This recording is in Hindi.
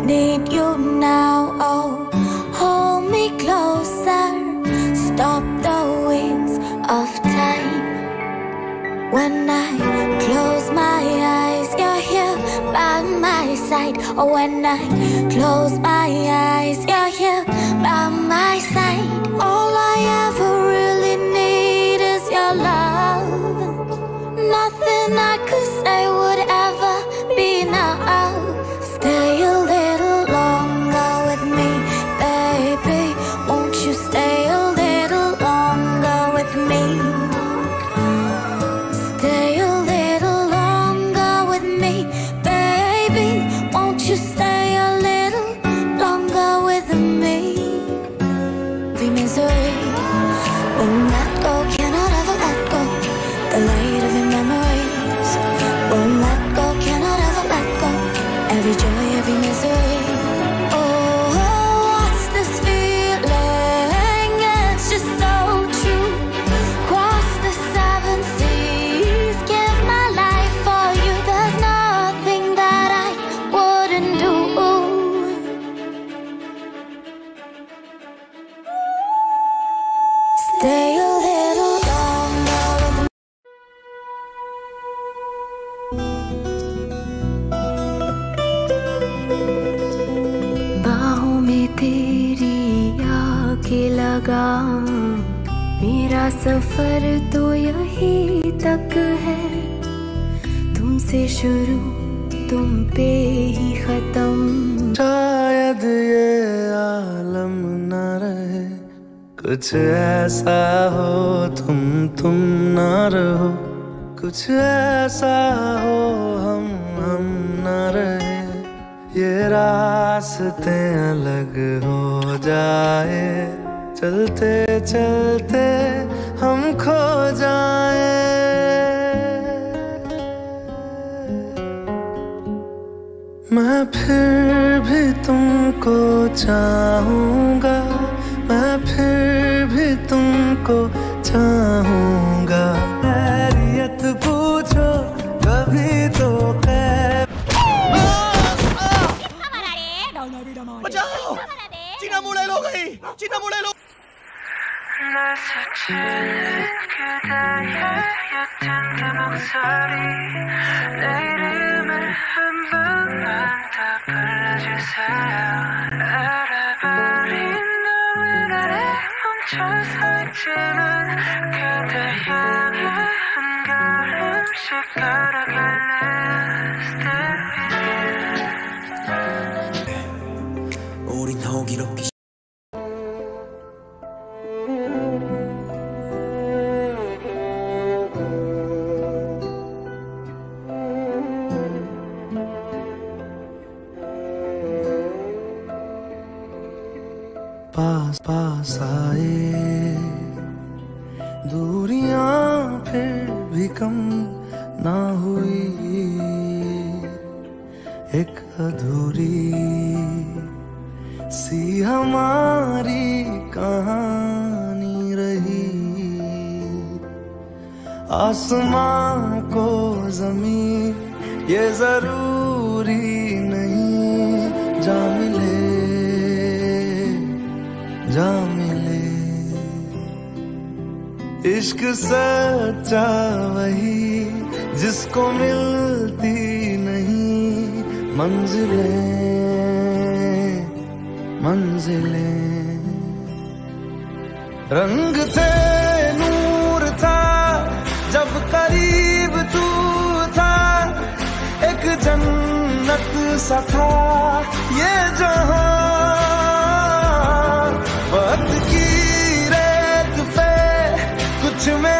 need you now. Oh, hold me closer, stop the wheels of time. When I close my eyes, you're here by my side. Oh, when I close my eyes, you're here by my side. All I ever really need is your love. Nothing I could say would ever be enough. Stay a little longer with me, baby. Won't you stay a little longer with me? Stay a little longer with me, baby. Won't you stay a little longer with me? The misery won't let go, cannot ever let go. The light of your memories won't let go, cannot ever let go. Every joy, every misery. Oh, what's this feeling? It's just so true. Cross the 7 seas, give my life for you. There's nothing that I wouldn't do. Stay a little longer with me. बाहों में तेरी आके लगा, मेरा सफर तो यही तक है। तुमसे शुरू, तुम पे ही खत्म। शायद ये आलम न रहे, कुछ ऐसा हो तुम ना रहो। कुछ ऐसा हो हम ना रहे। ये रास्ते अलग हो जाए, चलते चलते हम खो जाए। मैं फिर भी तुमको चाहूँगा, मैं फिर भी तुमको चाहूँगा। खैरियत पूछो कभी तो बचाओ! चीना मुड़े लो गई, चीना मुड़े लो। 우린 호기롭게 पास पास आए, दूरियां फिर भी कम ना हुई। एक अधूरी सी हमारी कहानी रही। आसमां को ज़मीन ये जरूरी नहीं, जा मिले जा मिले। इश्क सच्चा वही जिसको मिलती नहीं मंजिलें मंजिलें। रंग थे नूर था जब करीब तू था, एक जन्नत सा था ये जहां। वक्त की रेत पे कुछ में